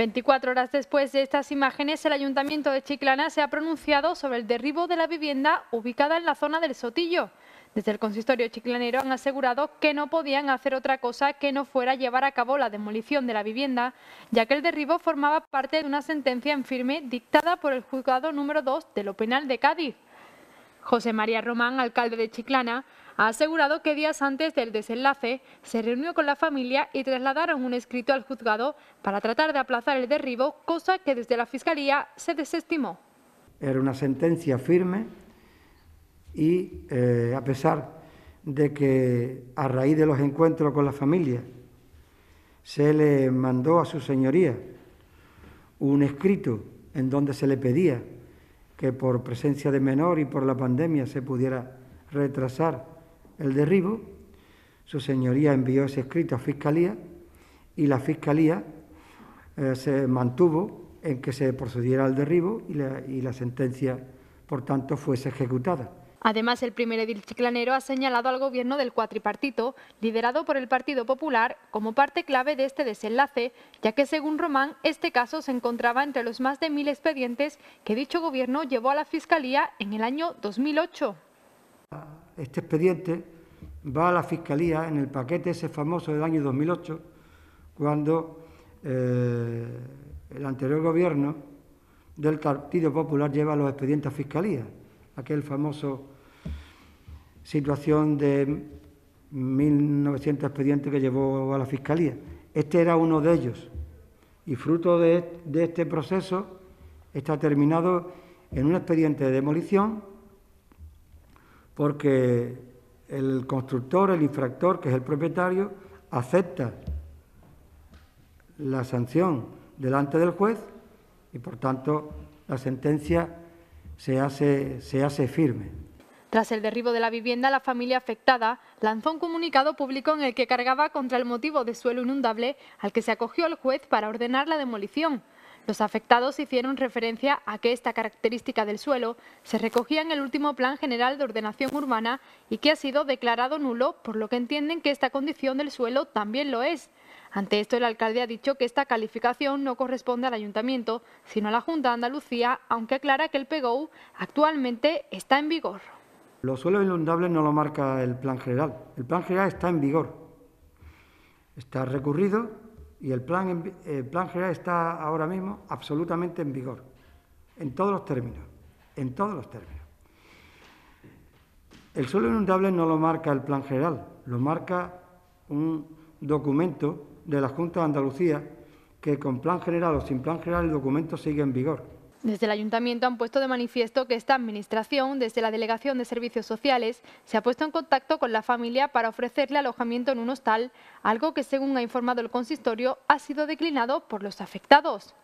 24 horas después de estas imágenes, el Ayuntamiento de Chiclana se ha pronunciado sobre el derribo de la vivienda ubicada en la zona del Sotillo. Desde el consistorio chiclanero han asegurado que no podían hacer otra cosa que no fuera llevar a cabo la demolición de la vivienda, ya que el derribo formaba parte de una sentencia en firme dictada por el juzgado número 2 de lo penal de Cádiz. José María Román, alcalde de Chiclana, ha asegurado que días antes del desenlace se reunió con la familia y trasladaron un escrito al juzgado para tratar de aplazar el derribo, cosa que desde la Fiscalía se desestimó. Era una sentencia firme y a pesar de que a raíz de los encuentros con la familia se le mandó a su señoría un escrito en donde se le pedía que por presencia de menor y por la pandemia se pudiera retrasar el derribo, su señoría envió ese escrito a Fiscalía y la Fiscalía se mantuvo en que se procediera al derribo y la sentencia, por tanto, fuese ejecutada. Además, el primer edil chiclanero ha señalado al gobierno del cuatripartito, liderado por el Partido Popular, como parte clave de este desenlace, ya que según Román, este caso se encontraba entre los más de 1000 expedientes que dicho gobierno llevó a la Fiscalía en el año 2008. Este expediente va a la Fiscalía en el paquete ese famoso del año 2008, cuando el anterior gobierno del Partido Popular lleva los expedientes a Fiscalía, aquel famoso situación de 1900 expedientes que llevó a la Fiscalía. Este era uno de ellos y fruto de este proceso está terminado en un expediente de demolición porque el constructor, el infractor, que es el propietario, acepta la sanción delante del juez y, por tanto, la sentencia se hace firme. Tras el derribo de la vivienda, la familia afectada lanzó un comunicado público en el que cargaba contra el motivo de suelo inundable al que se acogió el juez para ordenar la demolición. Los afectados hicieron referencia a que esta característica del suelo se recogía en el último Plan General de Ordenación Urbana y que ha sido declarado nulo, por lo que entienden que esta condición del suelo también lo es. Ante esto, el alcalde ha dicho que esta calificación no corresponde al Ayuntamiento, sino a la Junta de Andalucía, aunque aclara que el PGOU actualmente está en vigor. Los suelos inundables no lo marca el Plan General. El Plan General está en vigor, está recurrido y el plan General está ahora mismo absolutamente en vigor, en todos los términos, en todos los términos. El suelo inundable no lo marca el Plan General, lo marca un documento de la Junta de Andalucía que con Plan General o sin Plan General el documento sigue en vigor. Desde el Ayuntamiento han puesto de manifiesto que esta Administración, desde la Delegación de Servicios Sociales, se ha puesto en contacto con la familia para ofrecerle alojamiento en un hostal, algo que, según ha informado el consistorio, ha sido declinado por los afectados.